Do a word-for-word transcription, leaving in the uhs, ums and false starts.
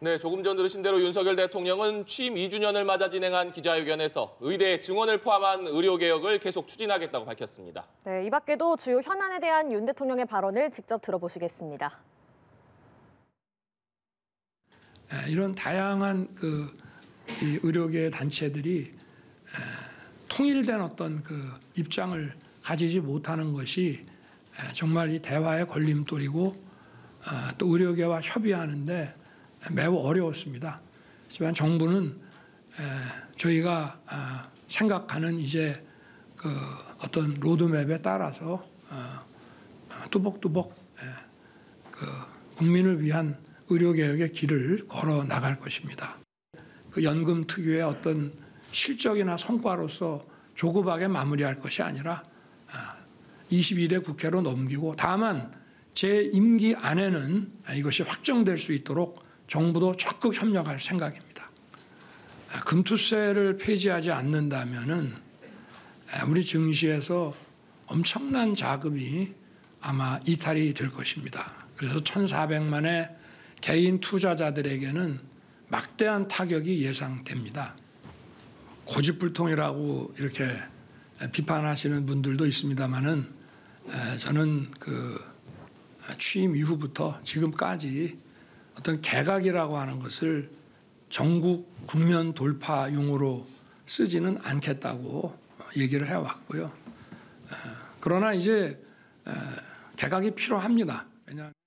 네, 조금 전 들으신 대로 윤석열 대통령은 취임 이 주년을 맞아 진행한 기자회견에서 의대 증원을 포함한 의료개혁을 계속 추진하겠다고 밝혔습니다. 네, 이 밖에도 주요 현안에 대한 윤 대통령의 발언을 직접 들어보시겠습니다. 이런 다양한 그 의료계 단체들이 통일된 어떤 그 입장을 가지지 못하는 것이 정말 이 대화의 걸림돌이고 또 의료계와 협의하는데 매우 어려웠습니다. 하지만 정부는 저희가 생각하는 이제 그 어떤 로드맵에 따라서 뚜벅뚜벅 그 국민을 위한 의료개혁의 길을 걸어 나갈 것입니다. 그 연금 특유의 어떤 실적이나 성과로서 조급하게 마무리할 것이 아니라 이십이 대 국회로 넘기고 다만 제 임기 안에는 이것이 확정될 수 있도록 정부도 적극 협력할 생각입니다. 금투세를 폐지하지 않는다면은 우리 증시에서 엄청난 자금이 아마 이탈이 될 것입니다. 그래서 천사백만의 개인 투자자들에게는 막대한 타격이 예상됩니다. 고집불통이라고 이렇게 비판하시는 분들도 있습니다만은 저는 그 취임 이후부터 지금까지 어떤 개각이라고 하는 것을 전국 국면 돌파용으로 쓰지는 않겠다고 얘기를 해왔고요. 그러나 이제 개각이 필요합니다. 왜냐